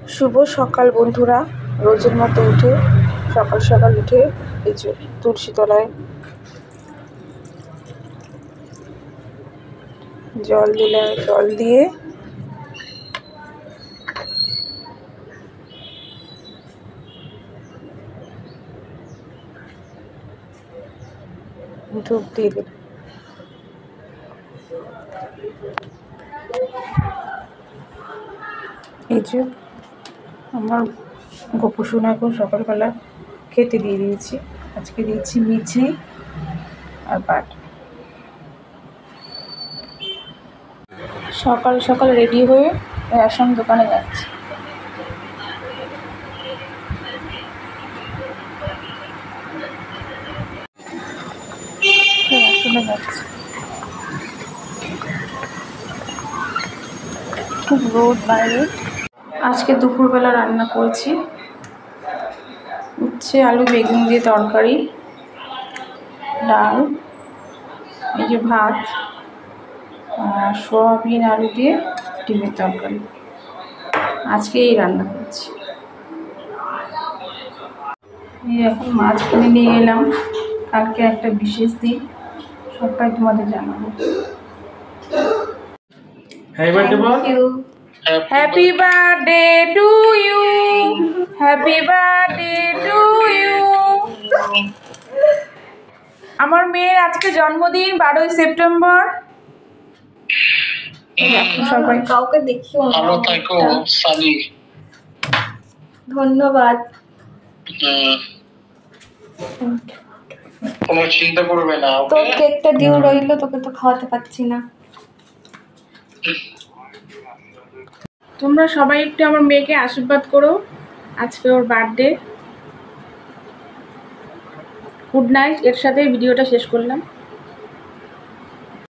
শুভ সকাল বন্ধুরা। রোজের মতো উঠে সকাল সকাল উঠে এই যে তুলসী তলায় জল দিলাম, জল দিয়ে ধূপ দিয়ে দিলাম। এই যে আমার গোপু সোনাকে সকালবেলা খেতে দিয়ে দিয়েছি। আজকে দিয়েছি মিছরি আর পাট। সকাল সকাল রেডি হয়ে রেশন দোকানে যাচ্ছি। রেশনে যাচ্ছি, খুব রোদ বাইরে। আজকে দুপুরবেলা রান্না করেছি উচ্ছে আলু বেগুন দিয়ে তরকারি, ডাল, এই যে ভাত, আর সোয়াবিন আলু দিয়ে ডিমের তরকারি। আজকে এই রান্না করেছি। এই এখন মাছ কিনে নিয়ে এলাম, কালকে একটা বিশেষ দিন, সবটাই তোমাদের জানাবো। Happy birthday to you, happy birthday to you. আমার মেয়ের আজকে জন্মদিন 12ই সেপ্টেম্বর। সবাই কাউকে দেখিও না, ভালো থাকো সানি। ধন্যবাদ। কোনো চিন্তা করবে না। তো কেকটা দিও রইল, তোকে তো খাওয়াতে পারছি না। তোমরা সবাই একটু আমার মেয়েকে আশীর্বাদ করো, আজকে ওর বার্থডে। Good night. এর সাথে ভিডিওটা শেষ করলাম।